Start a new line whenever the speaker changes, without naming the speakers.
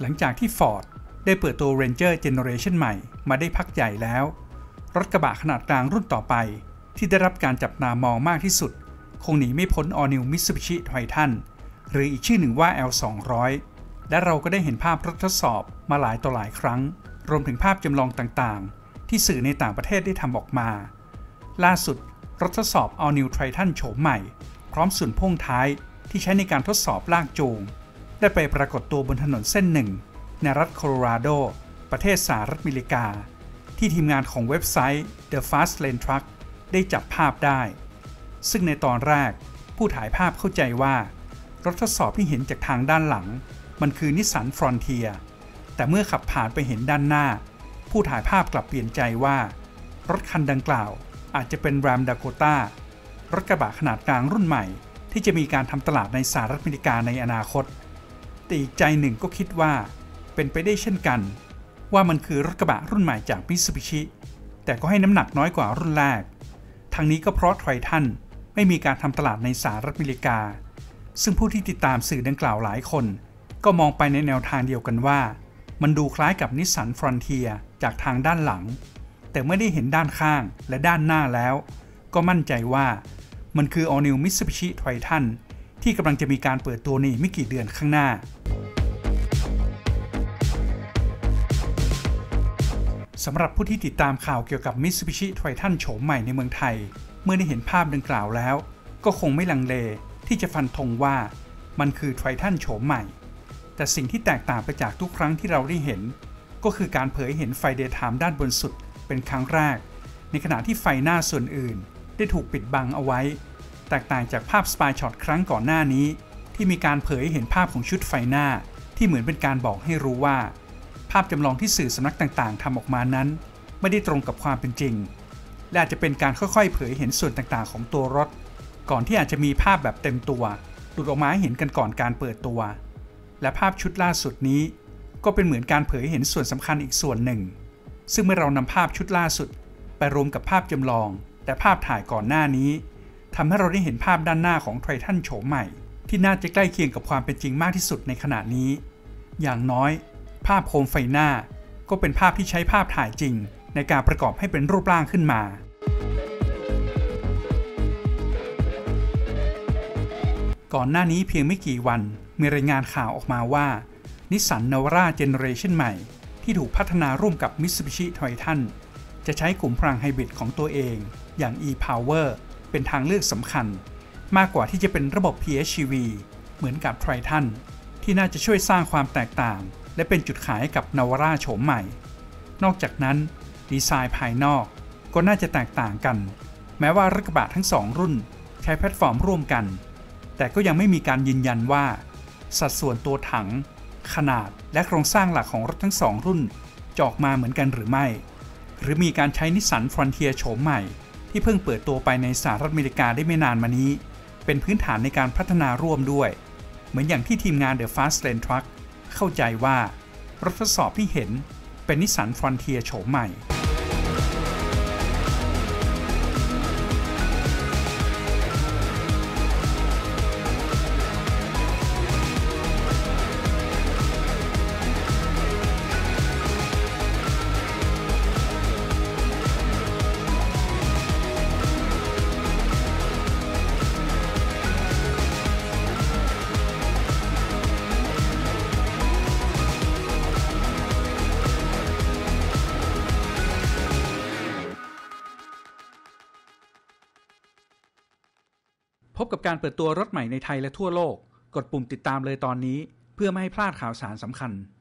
ลังจากที่ Ford ได้เปิดตัว Ranger Generation ใหม่มาได้พักใหญ่แล้วรถกระบะขนาดกลางรุ่นต่อไปที่ได้รับการจับตามองมากที่สุดคงหนีไม่พ้น All New Mitsubishi Triton หรืออีกชื่อหนึ่งว่า L200 และเราก็ได้เห็นภาพรถทดสอบมาหลายต่อหลายครั้งรวมถึงภาพจำลองต่างๆที่สื่อในต่างประเทศได้ทำออกมาล่าสุดรถทดสอบ All New Triton โฉมใหม่พร้อมส่วนพ่วงท้ายที่ใช้ในการทดสอบลากจูงได้ไปปรากฏตัวบนถนนเส้นหนึ่งในรัฐโคโลราโดประเทศสหรัฐอเมริกาที่ทีมงานของเว็บไซต์ The Fast Lane Truck ได้จับภาพได้ซึ่งในตอนแรกผู้ถ่ายภาพเข้าใจว่ารถทดสอบที่เห็นจากทางด้านหลังมันคือ Nissan Frontier แต่เมื่อขับผ่านไปเห็นด้านหน้าผู้ถ่ายภาพกลับเปลี่ยนใจว่ารถคันดังกล่าวอาจจะเป็น Ram Dakota รถกระบะขนาดกลางรุ่นใหม่ที่จะมีการทำตลาดในสหรัฐอเมริกาในอนาคตแต่อีกใจหนึ่งก็คิดว่าเป็นไปได้เช่นกันว่ามันคือรถกระบะรุ่นใหม่จาก Mitsubishi แต่ก็ให้น้ำหนักน้อยกว่ารุ่นแรกทั้งนี้ก็เพราะ Triton ไม่มีการทำตลาดในสหรัฐอเมริกาซึ่งผู้ที่ติดตามสื่อดังกล่าวหลายคนก็มองไปในแนวทางเดียวกันว่ามันดูคล้ายกับ Nissan Frontier จากทางด้านหลังแต่เมื่อได้เห็นด้านข้างและด้านหน้าแล้วก็มั่นใจว่ามันคือ All New Mitsubishi Triton ที่กำลังจะมีการเปิดตัวในไม่กี่เดือนข้างหน้าสำหรับผู้ที่ติดตามข่าวเกี่ยวกับ Mitsubishi Triton โฉมใหม่ในเมืองไทยเมื่อได้เห็นภาพดังกล่าวแล้วก็คงไม่ลังเลที่จะฟันธงว่ามันคือ Triton โฉมใหม่แต่สิ่งที่แตกต่างไปจากทุกครั้งที่เราได้เห็นก็คือการเผยเห็นไฟ Daytime ด้านบนสุดเป็นครั้งแรกในขณะที่ไฟหน้าส่วนอื่นได้ถูกปิดบังเอาไว้แตกต่างจากภาพ Spy Shot ครั้งก่อนหน้านี้ที่มีการเผยเห็นภาพของชุดไฟหน้าที่เหมือนเป็นการบอกให้รู้ว่าภาพจำลองที่สื่อสำนักต่างๆทำออกมานั้นไม่ได้ตรงกับความเป็นจริงและอาจจะเป็นการค่อยๆเผยเห็นส่วนต่างๆของตัวรถก่อนที่อาจจะมีภาพแบบเต็มตัวหลุดออกมาให้เห็นกันก่อนการเปิดตัวและภาพชุดล่าสุดนี้ก็เป็นเหมือนการเผยเห็นส่วนสำคัญอีกส่วนหนึ่งซึ่งเมื่อเรานำภาพชุดล่าสุดไปรวมกับภาพจำลองแต่ภาพถ่ายก่อนหน้านี้ทำให้เราได้เห็นภาพด้านหน้าของ Triton โฉมใหม่ที่น่าจะใกล้เคียงกับความเป็นจริงมากที่สุดในขณะนี้อย่างน้อยภาพโคมไฟหน้าก็เป็นภาพที่ใช้ภาพถ่ายจริงในการประกอบให้เป็นรูปร่างขึ้นมาก่อนหน้านี้เพียงไม่กี่วันมีรายงานข่าวออกมาว่า Nissan Navara Generation ใหม่ที่ถูกพัฒนาร่วมกับ Mitsubishi Triton จะใช้กลุ่มพลังไฮบริดของตัวเองอย่าง e-Power เป็นทางเลือกสำคัญมากกว่าที่จะเป็นระบบ PHEV เหมือนกับ Triton ที่น่าจะช่วยสร้างความแตกต่างและเป็นจุดขายกับ Navara โฉมใหม่นอกจากนั้นดีไซน์ภายนอกก็น่าจะแตกต่างกันแม้ว่ารถกระบะทั้ง2รุ่นใช้แพลตฟอร์มร่วมกันแต่ก็ยังไม่มีการยืนยันว่าสัดส่วนตัวถังขนาดและโครงสร้างหลักของรถทั้ง2รุ่นจะออกมาเหมือนกันหรือไม่หรือมีการใช้ Nissan Frontier โฉมใหม่ที่เพิ่งเปิดตัวไปในสหรัฐอเมริกาได้ไม่นานมานี้เป็นพื้นฐานในการพัฒนาร่วมด้วยเหมือนอย่างที่ทีมงาน The Fast Lane Truck เข้าใจว่ารถทดสอบที่เห็นเป็น Nissan Frontier โฉมใหม่ พบกับการเปิดตัวรถใหม่ในไทยและทั่วโลกกดปุ่มติดตามเลยตอนนี้เพื่อไม่ให้พลาดข่าวสารสำคัญ